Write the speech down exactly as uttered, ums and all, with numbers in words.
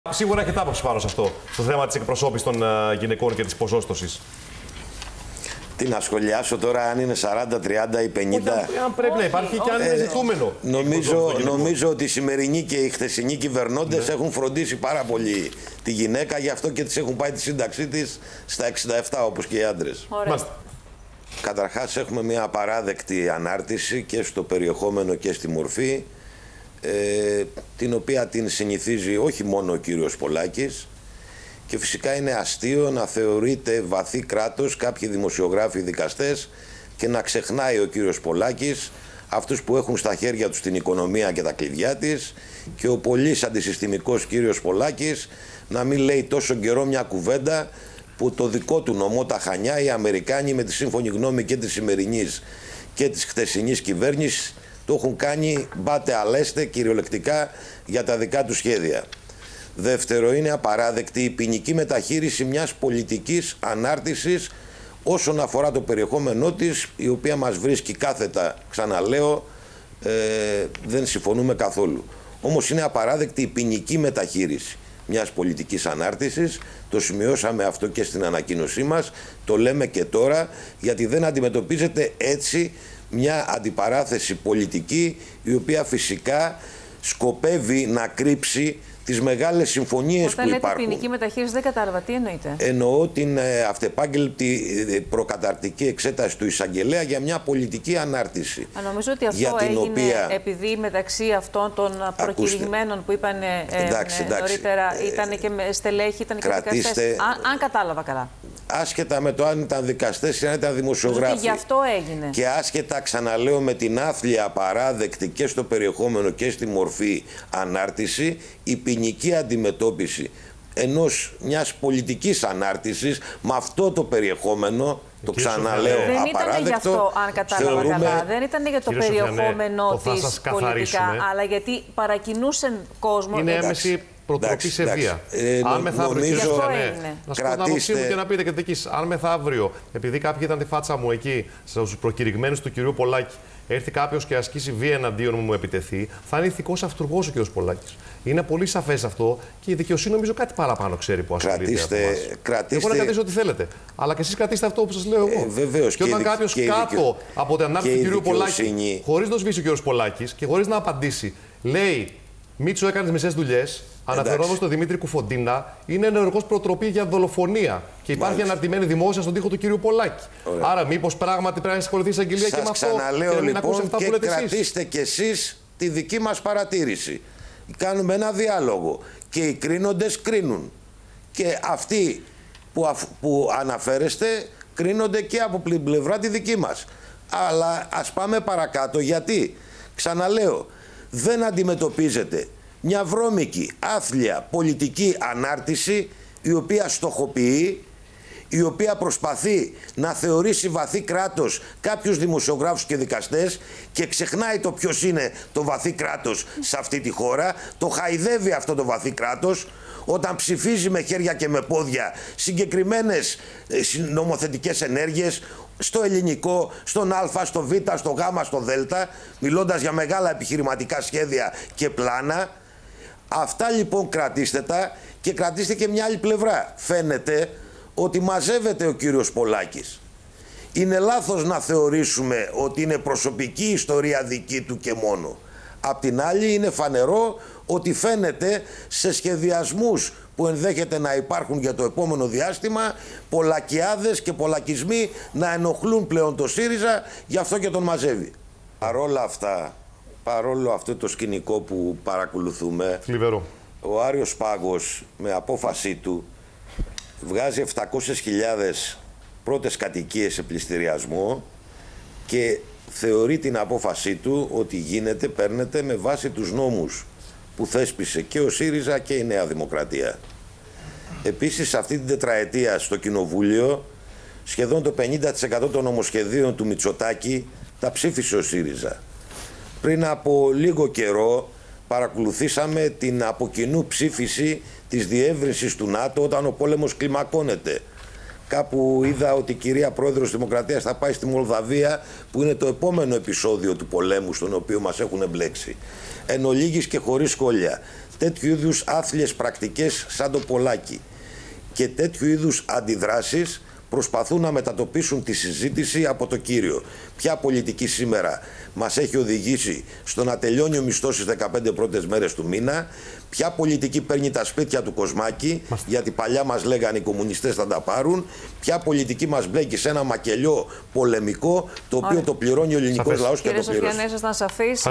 Σίγουρα έχετε άποψη πάνω σε αυτό, στο θέμα της εκπροσώπησης των uh, γυναικών και της ποσόστοσης. Τι να σχολιάσω τώρα, αν είναι σαράντα, τριάντα ή πενήντα. Όχι, αν πρέπει όχι, να υπάρχει όχι, και αν είναι ζητούμενο. Νομίζω, νομίζω ότι οι σημερινοί και οι χθεσινοί κυβερνώντες ναι. έχουν φροντίσει πάρα πολύ τη γυναίκα, γι' αυτό και της έχουν πάει τη σύνταξή της στα εξήντα επτά, όπως και οι άντρες. Καταρχάς έχουμε μια απαράδεκτη ανάρτηση και στο περιεχόμενο και στη μορφή, ε, την οποία την συνηθίζει όχι μόνο ο κύριος Πολάκης, και φυσικά είναι αστείο να θεωρείται βαθύ κράτος κάποιοι δημοσιογράφοι, δικαστές, και να ξεχνάει ο κύριος Πολάκης αυτούς που έχουν στα χέρια τους την οικονομία και τα κλειδιά της, και ο πολύς αντισυστημικός κύριος Πολάκης να μην λέει τόσο καιρό μια κουβέντα που το δικό του νομό τα Χανιά οι Αμερικάνοι με τη σύμφωνη γνώμη και της σημερινής και της χθεσινής κυβέρνησης το έχουν κάνει μπάτε αλέστε κυριολεκτικά για τα δικά του σχέδια. Δεύτερο, είναι απαράδεκτη η ποινική μεταχείριση μιας πολιτικής ανάρτησης όσον αφορά το περιεχόμενό της, η οποία μας βρίσκει κάθετα, ξαναλέω, ε, δεν συμφωνούμε καθόλου. Όμως είναι απαράδεκτη η ποινική μεταχείριση μιας πολιτικής ανάρτησης, το σημειώσαμε αυτό και στην ανακοίνωσή μας, το λέμε και τώρα, γιατί δεν αντιμετωπίζεται έτσι μια αντιπαράθεση πολιτική, η οποία φυσικά σκοπεύει να κρύψει τις μεγάλες συμφωνίες που υπάρχουν. Όταν λέτε ποινική μεταχείριση, δεν κατάλαβα. Τι εννοείτε? Εννοώ την ε, αυτεπάγγελτη προκαταρκτική εξέταση του εισαγγελέα για μια πολιτική ανάρτηση. Α, νομίζω ότι αυτό έγινε οποία... επειδή μεταξύ αυτών των προκηρυγμένων που είπαν ε, εντάξει, εντάξει. νωρίτερα ήταν και στελέχη, ήταν και δικαστές. Αν, αν κατάλαβα καλά. Άσχετα με το αν ήταν δικαστές ή αν ήταν δημοσιογράφοι. Γι' αυτό έγινε. Και άσχετα, ξαναλέω, με την άθλια απαράδεκτη και στο περιεχόμενο και στη μορφή ανάρτηση, η ποινική αντιμετώπιση ενός μιας πολιτικής ανάρτησης με αυτό το περιεχόμενο, το ξαναλέω, δεν απαράδεκτο. Δεν ήταν γι' αυτό, αν κατάλαβα θεωρούμε... καλά. Δεν ήταν για το περιεχόμενο της πολιτικά, αλλά γιατί παρακινούσαν κόσμο. Είναι έμεση προτροπή σε βία. Ε, αν μεθαύριο, νομίζω, ναι, να σου πω την άποψή μου και να πείτε και δικής. Αν μεθαύριο, επειδή κάποιοι ήταν τη φάτσα μου εκεί, στους προκηρυγμένους του κυρίου Πολάκη, έρθει κάποιος και ασκήσει βία εναντίον μου, μου επιτεθεί, θα είναι ηθικός αυτούργος ο κύριος Πολάκης. Είναι πολύ σαφές αυτό και η δικαιοσύνη νομίζω κάτι παραπάνω ξέρει που ασχολείται. Κρατήστε, κρατήστε... Εγώ να κρατήσω ό,τι θέλετε. Αλλά και εσείς κρατήστε αυτό που σας λέω εγώ. Ε, βεβαίως, και όταν κάποιος κάτω δικαιο... από την ανάρτηση του κυρίου Πολάκη, χωρίς να σβήσει ο κύριος Πολάκης και χωρίς να απαντήσει, λέει Μίτσο, έκανε μισές δουλειές. Αναφερόμενο στον Δημήτρη Κουφοντίνα, είναι ενεργός προτροπή για δολοφονία. Και υπάρχει Μάλιστα. αναρτημένη δημόσια στον τοίχο του κυρίου Πολάκη. Ωραία. Άρα, μήπως πράγματι πρέπει να συγχωρηθεί η εισαγγελία και με αυτό. Σας ξαναλέω και λοιπόν αυτά και που λέτε κρατήστε κι εσείς τη δική μας παρατήρηση. Κάνουμε ένα διάλογο και οι κρίνοντες κρίνουν. Και αυτοί που, αφ, που αναφέρεστε κρίνονται και από την πλευρά τη δική μας. Αλλά ας πάμε παρακάτω, γιατί, ξαναλέω, δεν αντιμετωπίζεται μια βρώμικη, άθλια πολιτική ανάρτηση, η οποία στοχοποιεί, η οποία προσπαθεί να θεωρήσει βαθύ κράτος κάποιους δημοσιογράφους και δικαστές και ξεχνάει το ποιος είναι το βαθύ κράτος σε αυτή τη χώρα, το χαϊδεύει αυτό το βαθύ κράτος όταν ψηφίζει με χέρια και με πόδια συγκεκριμένες νομοθετικές ενέργειες στο ελληνικό, στον Α, στο Β, στο Γ, στο Δ, μιλώντας για μεγάλα επιχειρηματικά σχέδια και πλάνα. Αυτά λοιπόν κρατήστε τα και κρατήστε και μια άλλη πλευρά. Φαίνεται ότι μαζεύεται ο κύριος Πολάκης. Είναι λάθος να θεωρήσουμε ότι είναι προσωπική ιστορία δική του και μόνο. Απ' την άλλη είναι φανερό ότι φαίνεται σε σχεδιασμούς που ενδέχεται να υπάρχουν για το επόμενο διάστημα πολλακιάδες και πολλακισμοί να ενοχλούν πλέον το ΣΥΡΙΖΑ, γι' αυτό και τον μαζεύει. Παρόλα αυτά, παρόλο αυτό το σκηνικό που παρακολουθούμε, Θλιβερό. Ο Άριος Πάγος με απόφασή του βγάζει επτακόσιες χιλιάδες πρώτες κατοικίες σε πληστηριασμό και θεωρεί την απόφασή του ότι γίνεται, παίρνεται με βάση τους νόμους που θέσπισε και ο ΣΥΡΙΖΑ και η Νέα Δημοκρατία. Επίσης, σε αυτή την τετραετία στο Κοινοβούλιο, σχεδόν το πενήντα τοις εκατό των νομοσχεδίων του Μητσοτάκη τα ψήφισε ο ΣΥΡΙΖΑ. Πριν από λίγο καιρό παρακολουθήσαμε την από κοινού ψήφιση της διεύρυνσης του ΝΑΤΟ όταν ο πόλεμος κλιμακώνεται. Κάπου είδα ότι η κυρία Πρόεδρος της Δημοκρατίας θα πάει στη Μολδαβία, που είναι το επόμενο επεισόδιο του πολέμου στον οποίο μας έχουν εμπλέξει. Εν ολίγης και χωρίς σχόλια. τέτοιου είδους άθλιες πρακτικές σαν το Πολάκη και τέτοιου είδους αντιδράσεις προσπαθούν να μετατοπίσουν τη συζήτηση από το κύριο. Ποια πολιτική σήμερα μας έχει οδηγήσει στο να τελειώνει ο μισθός στις δεκαπέντε πρώτες μέρες του μήνα, ποια πολιτική παίρνει τα σπίτια του Κοσμάκη, Μαστε. γιατί παλιά μας λέγανε οι κομμουνιστές θα τα πάρουν, ποια πολιτική μας μπλέκει σε ένα μακελιό πολεμικό, το οποίο Ωραία. το πληρώνει ο ελληνικός λαός και το πληρώσει.